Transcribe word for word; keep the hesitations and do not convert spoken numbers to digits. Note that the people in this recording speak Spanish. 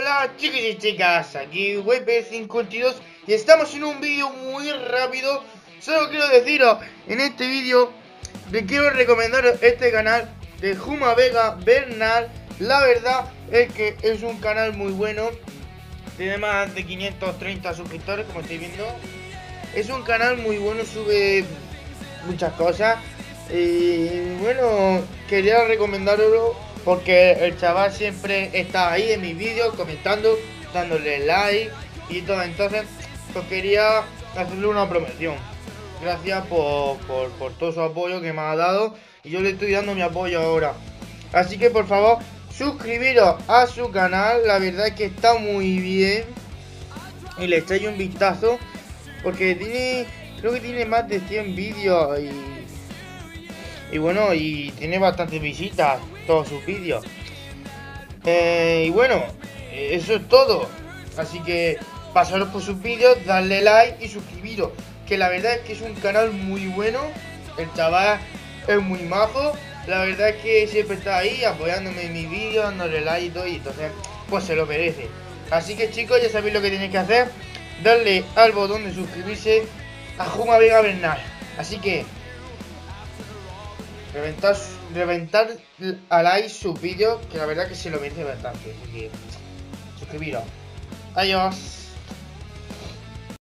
Hola chicos y chicas, aquí W P cincuenta y dos y estamos en un vídeo muy rápido. Solo quiero deciros en este vídeo que quiero recomendar este canal de Juma Vega Bernal. La verdad es que es un canal muy bueno, tiene más de quinientos treinta suscriptores como estáis viendo. Es un canal muy bueno, sube muchas cosas y bueno, quería recomendarlo porque el chaval siempre está ahí en mis vídeos comentando, dándole like y todo. Entonces pues quería hacerle una promoción. Gracias por, por, por todo su apoyo que me ha dado y yo le estoy dando mi apoyo ahora. Así que por favor suscribiros a su canal, la verdad es que está muy bien y le echáis un vistazo porque tiene, creo que tiene más de cien vídeos y, y bueno, y tiene bastantes visitas todos sus vídeos. Eh, y bueno, eso es todo. Así que pasaros por sus vídeos, darle like y suscribiros, que la verdad es que es un canal muy bueno. El chaval es muy majo. La verdad es que siempre está ahí apoyándome en mis vídeos, dándole like y todo, y entonces pues se lo merece. Así que chicos, ya sabéis lo que tenéis que hacer: darle al botón de suscribirse a Juma Vega Bernal. Así que reventar, reventar a like sus vídeos, que la verdad que se lo merece bastante. Así que suscribiros. Adiós.